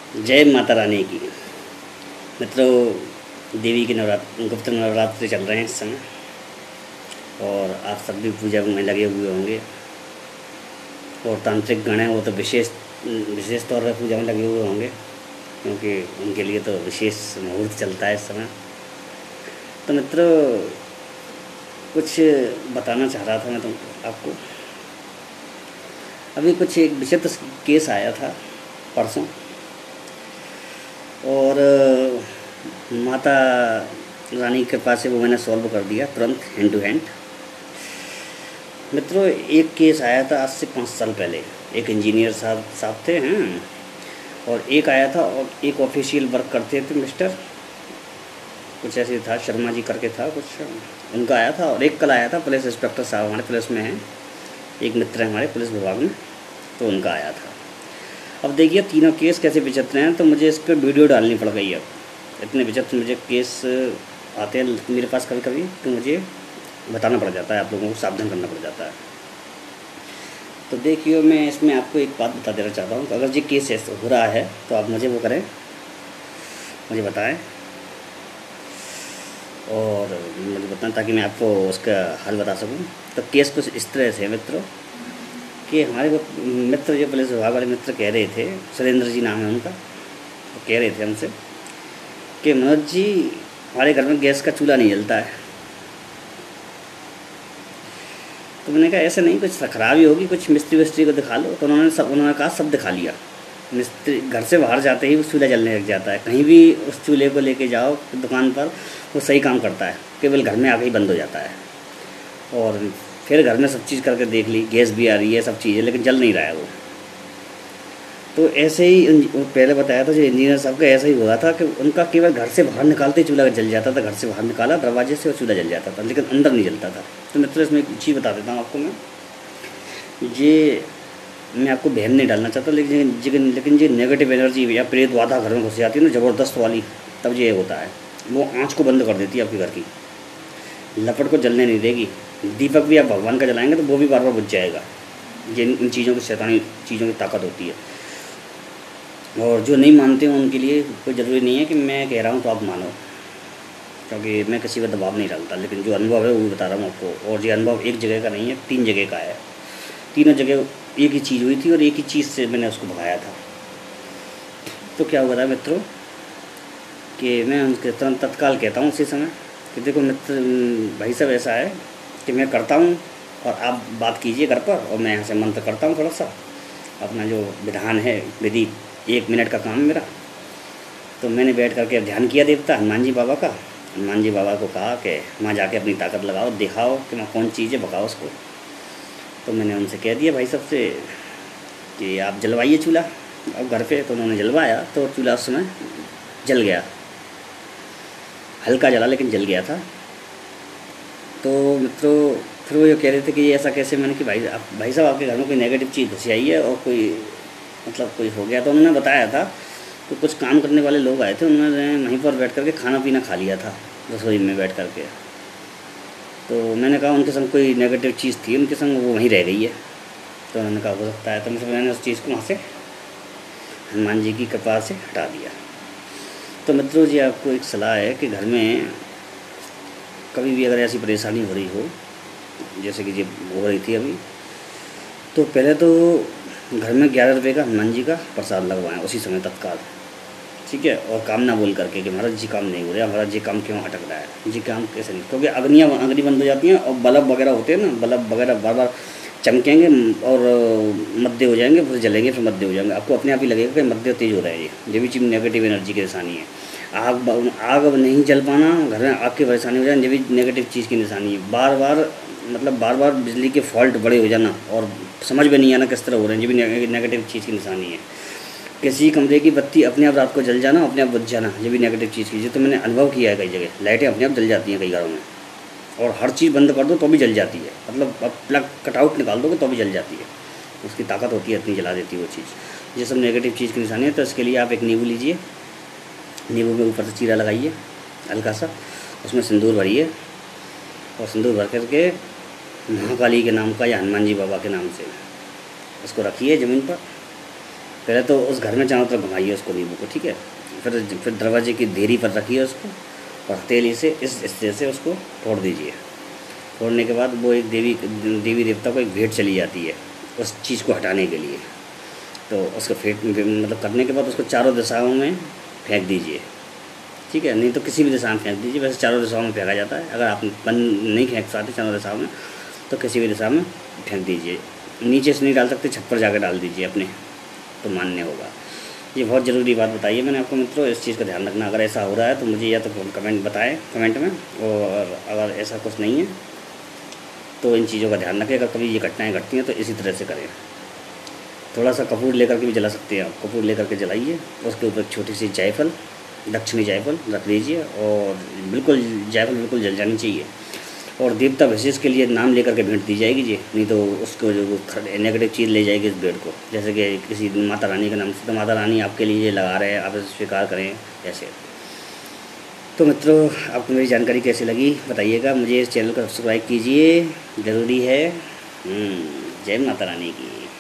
जय माता रानी की। मित्रों, देवी के गुप्त नवरात्रि चल रहे हैं इस समय और आप सब भी पूजा में लगे हुए होंगे। और तांत्रिक गण हैं वो तो विशेष तौर पर पूजा में लगे हुए होंगे, क्योंकि उनके लिए तो विशेष मुहूर्त चलता है इस समय। तो मित्रों, कुछ बताना चाह रहा था मैं आपको। अभी कुछ एक विचित्र केस आया था परसों, और माता रानी की कृपा से वो मैंने सॉल्व कर दिया तुरंत, हैंड टू हैंड। मित्रों, एक केस आया था आज से 5 साल पहले। एक इंजीनियर साहब थे हैं, और एक आया था, और एक ऑफिशियल वर्क करते थे मिस्टर कुछ ऐसे था, शर्मा जी करके था कुछ, उनका आया था। और एक कल आया था पुलिस इंस्पेक्टर साहब, हमारे पुलिस में हैं, एक मित्र हैं हमारे पुलिस विभाग में, तो उनका आया था। अब देखिए तीनों केस कैसे विचित्र हैं, तो मुझे इस पर वीडियो डालनी पड़ गई। अब इतने विचित्र मुझे केस आते हैं मेरे पास कभी कभी, तो मुझे बताना पड़ जाता है, आप लोगों को सावधान करना पड़ जाता है। तो देखिए, मैं इसमें आपको एक बात बता देना चाहता हूँ, अगर ये केस हो रहा है तो आप मुझे वो करें, मुझे बताएं और मुझे बताएं, ताकि मैं आपको उसका हल बता सकूँ। तो केस कुछ इस तरह से है मित्रों, कि हमारे वो मित्र, जो पुलिस विभाग वाले मित्र कह रहे थे, सुरेंद्र जी नाम है उनका, वो कह रहे थे हमसे कि मनोज जी, हमारे घर में गैस का चूल्हा नहीं जलता है। तो मैंने कहा ऐसे नहीं, कुछ खराबी होगी, कुछ मिस्त्री को दिखा लो। तो उन्होंने कहा सब दिखा लिया। मिस्त्री घर से बाहर जाते ही वो चूल्हा जलने लग जाता है। कहीं भी उस चूल्हे को लेके जाओ दुकान पर, वो सही काम करता है, केवल घर में आके ही बंद हो जाता है। और फिर घर में सब चीज़ करके देख ली, गैस भी आ रही है, सब चीज़ें, लेकिन जल नहीं रहा है वो। तो ऐसे ही पहले बताया था जो इंजीनियर साहब का, ऐसा ही हुआ था कि उनका केवल घर से बाहर निकालते ही चूल्हा जल जाता था। घर से बाहर निकाला दरवाजे से और चूल्हा जल जाता था, लेकिन अंदर नहीं जलता था। तो मित्रों, इसमें एक चीज़ बता देता हूँ आपको मैं आपको बहन नहीं डालना चाहता, लेकिन ये नेगेटिव एनर्जी या प्रेत बाधा घर में घुस जाती है ना, ज़बरदस्त वाली, तब ये होता है। वो आँच को बंद कर देती है आपके घर की, लपट को जलने नहीं देगी। दीपक भी आप भगवान का जलाएंगे तो वो भी बार बार बुझ जाएगा। ये इन चीज़ों की, शैतानी चीज़ों की ताकत होती है। और जो नहीं मानते हैं उनके लिए कोई ज़रूरी नहीं है कि मैं कह रहा हूँ तो आप मानो, क्योंकि मैं किसी पर दबाव नहीं डालता। लेकिन जो अनुभव है वो भी बता रहा हूँ आपको। और ये अनुभव एक जगह का नहीं है, 3 जगह का है। तीनों जगह एक ही चीज़ हुई थी, और एक ही चीज़ से मैंने उसको भगाया था। तो क्या हुआ था मित्रों, कि मैं उनके तुरंत तत्काल कहता हूँ उसी समय कि देखो मित्र, भाई साहब ऐसा है कि मैं करता हूँ और आप बात कीजिए घर पर, और मैं यहाँ से मंत्र करता हूँ थोड़ा सा, अपना जो विधान है, विधि, 1 मिनट का काम है मेरा। तो मैंने बैठ करके ध्यान किया देवता हनुमान जी बाबा का। हनुमान जी बाबा को कहा कि वहाँ जाके अपनी ताकत लगाओ, दिखाओ कि मैं कौन चीज़ है, भगाओ उसको। तो मैंने उनसे कह दिया भाई साहब से कि आप जलवाइए चूल्हा अब घर पे। तो उन्होंने जलवाया, तो चूल्हा उस समय जल गया, हल्का जला लेकिन जल गया था। तो मित्रों, फिर वो ये कह रहे थे कि ये ऐसा कैसे। मैंने कि भाई साहब आपके घर में कोई नेगेटिव चीज़ घुसी आई है और कोई कोई हो गया। तो उन्होंने बताया था कि कुछ काम करने वाले लोग आए थे, उन्होंने वहीं पर बैठ करके खाना पीना खा लिया था, रसोई में बैठ करके। तो मैंने कहा उनके संग कोई नेगेटिव चीज़ थी, उनके संग वो वहीं रह गई है। तो उन्होंने कहा हो सकता है। तो मैंने उस चीज़ को वहाँ से हनुमान जी की कृपा से हटा दिया। तो मित्रों जी, आपको एक सलाह है कि घर में कभी भी अगर ऐसी परेशानी हो रही हो, जैसे कि ये हो रही थी अभी, तो पहले तो घर में 11 रुपये का हनुमान जी का प्रसाद लगवाएं उसी समय तत्काल, ठीक है। और काम ना बोल करके कि महाराज जी काम नहीं हो रहा, महाराज जी काम क्यों अटक रहा है, जी काम कैसे नहीं, क्योंकि अग्नि बंद हो जाती हैं। और बल्ब वगैरह होते हैं ना, बल्ब वगैरह बार बार चमकेंगे और मध्य हो जाएंगे, फिर जलेंगे, फिर मध्य हो जाएंगे। आपको अपने आप ही लगेगा कि मध्य तेज हो रहा है। ये भी चीज़ नेगेटिव एनर्जी की निशानी है। आग नहीं जल पाना, घर में आग की परेशानी हो जाए, ये भी नेगेटिव चीज़ की निशानी है। बार बार बिजली के फॉल्ट बड़े हो जाना और समझ में नहीं आना किस तरह हो रहे हैं, ये भी नेगेटिव चीज़ की निशानी है। किसी कमरे की बत्ती अपने आप रात को जल जाना, अपने आप बुझ जाना, ये भी नेगेटिव चीज़ की। तो मैंने अनुभव किया है, कई जगह लाइटें अपने आप जल जाती हैं कई घरों में, और हर चीज़ बंद कर दो तो भी जल जाती है। मतलब अब प्लग कटआउट निकाल दोगे तो भी जल जाती है, उसकी ताकत होती है, इतनी जला देती है वो चीज़। ये सब नेगेटिव चीज़ की निशानी है। तो इसके लिए आप एक नींबू लीजिए, नींबू में ऊपर से चीरा लगाइए हल्का सा, उसमें सिंदूर भरिए, और सिंदूर भर करके महाकाली के नाम का या हनुमान जी बाबा के नाम से उसको रखिए ज़मीन पर। पहले तो उस घर में चारों तरफ घुमाइए उसको नींबू को, ठीक है। फिर दरवाजे की देरी पर रखिए उसको, और हथेली से इस तरह से उसको फोड़ दीजिए। फोड़ने के बाद वो एक देवी देवता को एक भेंट चली जाती है उस चीज़ को हटाने के लिए। तो उसको मतलब करने के बाद उसको चारों दिशाओं में फेंक दीजिए, ठीक है। नहीं तो किसी भी दिशा में फेंक दीजिए, वैसे चारों दिशाओं में फेंका जाता है। अगर आप नहीं फेंक पाते चारों दिशाओं में तो किसी भी दिशा में फेंक दीजिए। नीचे से नहीं डाल सकते, छत पर जाकर डाल दीजिए अपने, तो मान्य होगा। ये बहुत ज़रूरी बात बताइए मैंने आपको मित्रों, इस चीज़ का ध्यान रखना। अगर ऐसा हो रहा है तो मुझे या तो कमेंट बताएं कमेंट में, और अगर ऐसा कुछ नहीं है तो इन चीज़ों का ध्यान रखें। अगर कभी ये घटनाएँ घटती हैं तो इसी तरह से करें। थोड़ा सा कपूर लेकर के भी जला सकते हैं आप, कपूर लेकर के जलाइए, उसके ऊपर छोटी सी जायफल, दक्षिणी जायफल रख दीजिए, और बिल्कुल जायफल बिल्कुल जल जानी चाहिए। और देवता विशेष के लिए नाम लेकर के भेंट दी जाएगी जी, नहीं तो उसको जो नेगेटिव चीज़ ले जाएगी इस भेंट को, जैसे कि किसी माता रानी के नाम से, तो माता रानी आपके लिए ये लगा रहे हैं, आप इसे स्वीकार करें ऐसे। तो मित्रों, आपको मेरी जानकारी कैसी लगी बताइएगा। मुझे इस चैनल को सब्सक्राइब कीजिए, ज़रूरी है। जय माता रानी की।